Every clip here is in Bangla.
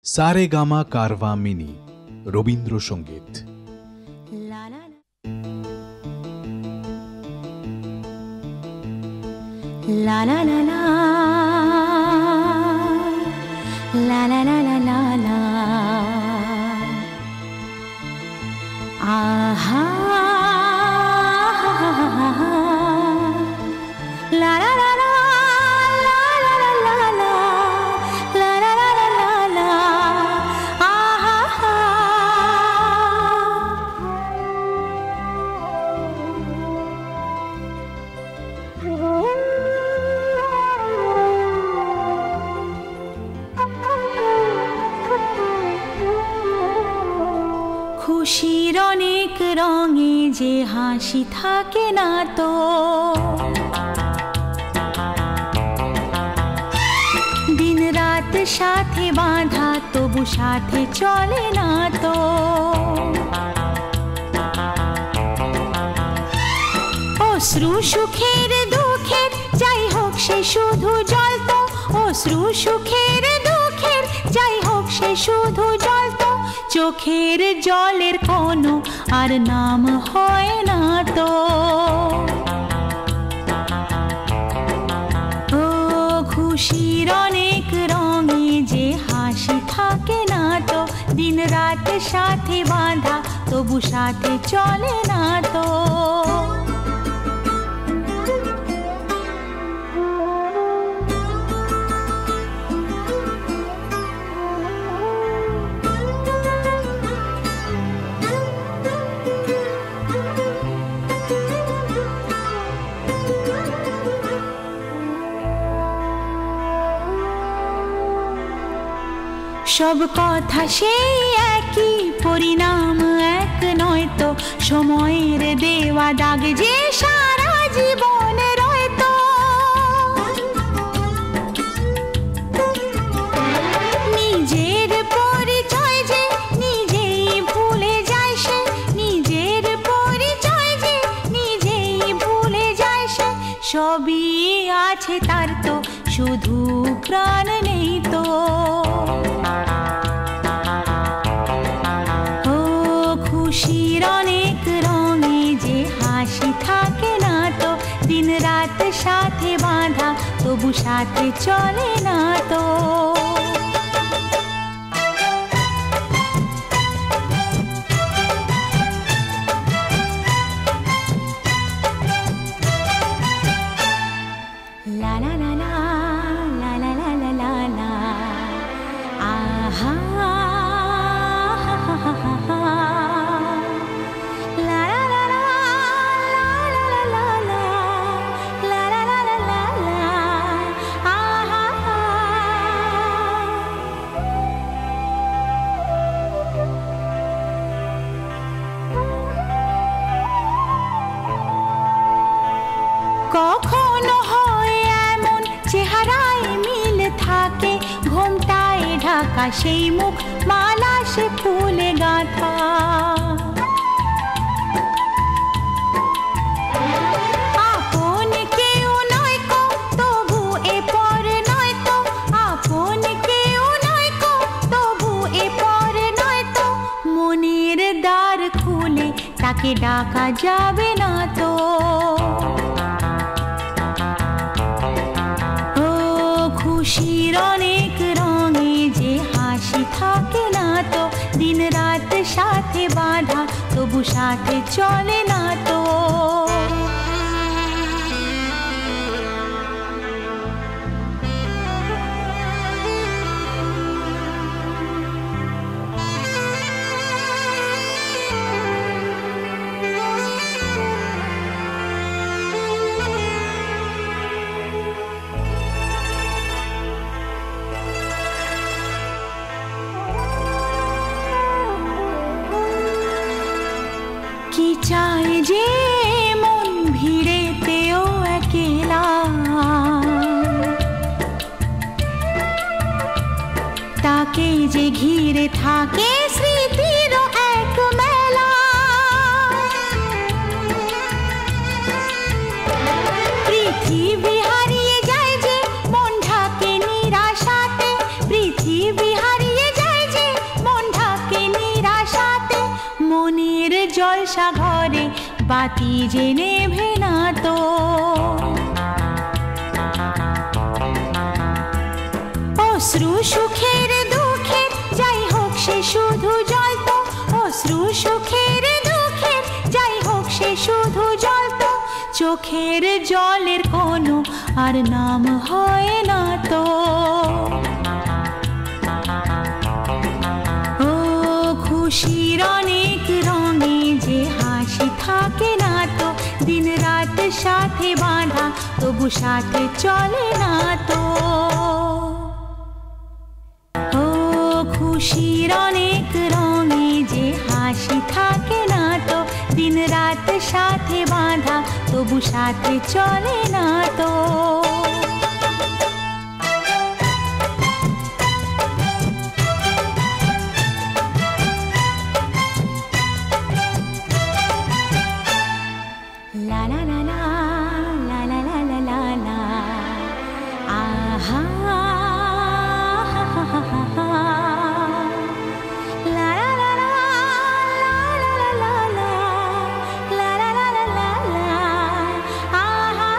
Saregama Carvaan mini Rabindrasangeet. La la la la la la la la la la aha la la la la la la la la la la la la la la aha খুশির অনেক রঙে যে হাসি থাকে না তো, দিন রাত সাথে বাঁধা তবু সাথে চলে না তো। অশ্রু সুখের দুঃখের যাই হোক সে শুধু জ্বলতো, অশ্রু সুখের দুঃখের যাই হোক সে শুধু জ্বলতো। চোখের জলের কোনো আর নাম হয় না তো। ও খুশির অনেক রঙে যে হাসি থাকে না তো, দিন রাত সাথে বাঁধা তবু সাথে চলে না তো। সব কথা সেই একই, পরিণাম এক নয় তো। সময়ের দেওয়া দাগ যে সারা জীবনে রয়তো। নিজের পরিচয় যে নিজেই ভুলে যায় সে, নিজের পরিচয় যে নিজেই ভুলে যায় সে। সবই আছে তার তো শুধু প্রাণ নেই তো। খুশির অনেক রঙে যে হাসি থাকে না তো, দিন রাত সাথে বাঁধা তবু সাথে চলে না তো। লা লা লা লা লা লা লা লা লা লা আহা কখনো হয় এমন চেহারায় মিল থাকে, ঘোমটায় ঢাকা সেই মুখ মালা সে ফুলে গাঁথা। আপন কেউ নয় কো তবু এ পর নয় তো, আপন কেউ নয় কো তবু এ পর নয় তো। মনের দ্বার খুলে তাকে ডাকা যাবে না তো। খুশির অনেক রঙে যে হাসি থাকে না তো, দিন রাত সাথে বাঁধা তবু সাথে চলে না তো। কি চায় যে মন ভিড়েতেও একেলা, তাকে যে ঘিরে থাকে স্মৃতির এক মেলা। পৃথিবী হারিয়ে যায় যে মন ঢাকে নিরাশাতে, পৃথিবী হারিয়ে যায় বসা ঘরে বাতি যে নেভে না তো। অশ্রু সুখের দুঃখের যাই হোক সে শুধু জ্বলতো, অশ্রু সুখের দুঃখের যাই হোক সে শুধু জ্বলতো। চোখের জলের কোনো আর নাম হয় না তো। ও খুশির অনেক রঙে যে হাসি থাকে না তো, দিন রাত সাথে বাঁধা তবু সাথে চলে না তো। ও খুশির অনেক রঙে যে হাসি থাকে না তো, দিন রাত সাথে বাঁধা তবু সাথে চলে না তো। লা লা লা লা লা লা লা লা লা লা আহা লা লা লা লা লা লা লা লা লা লা লা লা লা আহা।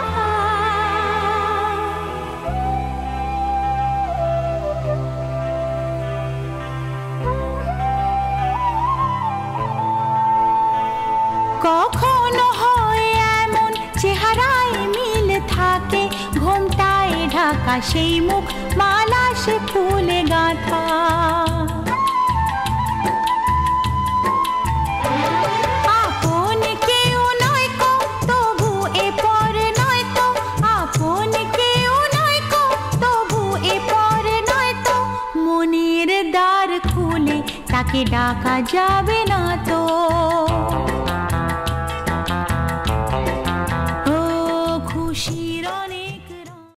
কখনো হয় এমন চেহারায় মিল থাকে, ঘোমটায় ঢাকা সেই মুখ মালা সে ফুলে গাঁথা। আপন কেউ নয় কো তবু এ পর নয় তো, আপন কেউ নয় কো তবু এ পর নয় তো। মনের দ্বার খুলে তাকে ডাকা যাবে না তো।